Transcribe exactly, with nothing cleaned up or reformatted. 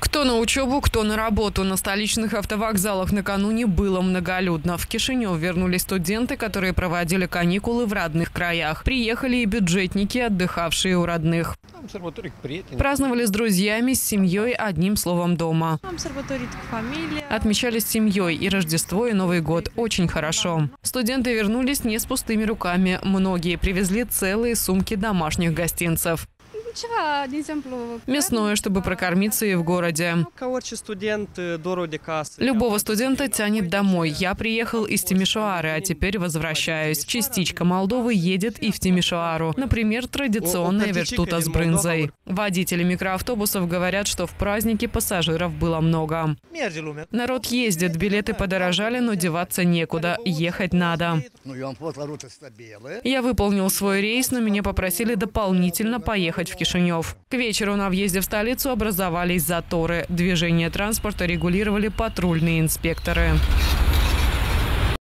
Кто на учебу, кто на работу. На столичных автовокзалах накануне было многолюдно. В Кишинев вернулись студенты, которые проводили каникулы в родных краях. Приехали и бюджетники, отдыхавшие у родных. Праздновали с друзьями, с семьей, одним словом дома. Отмечали с семьей и Рождество, и Новый год. Очень хорошо. Студенты вернулись не с пустыми руками. Многие привезли целые сумки домашних гостинцев. Мясное, чтобы прокормиться и в городе. Любого студента тянет домой. Я приехал из Тимишоары, а теперь возвращаюсь. Частичка Молдовы едет и в Тимишоару. Например, традиционная вертута с брынзой. Водители микроавтобусов говорят, что в празднике пассажиров было много. Народ ездит, билеты подорожали, но деваться некуда. Ехать надо. Я выполнил свой рейс, но меня попросили дополнительно поехать в Кишинев. К вечеру на въезде в столицу образовались заторы. Движение транспорта регулировали патрульные инспекторы.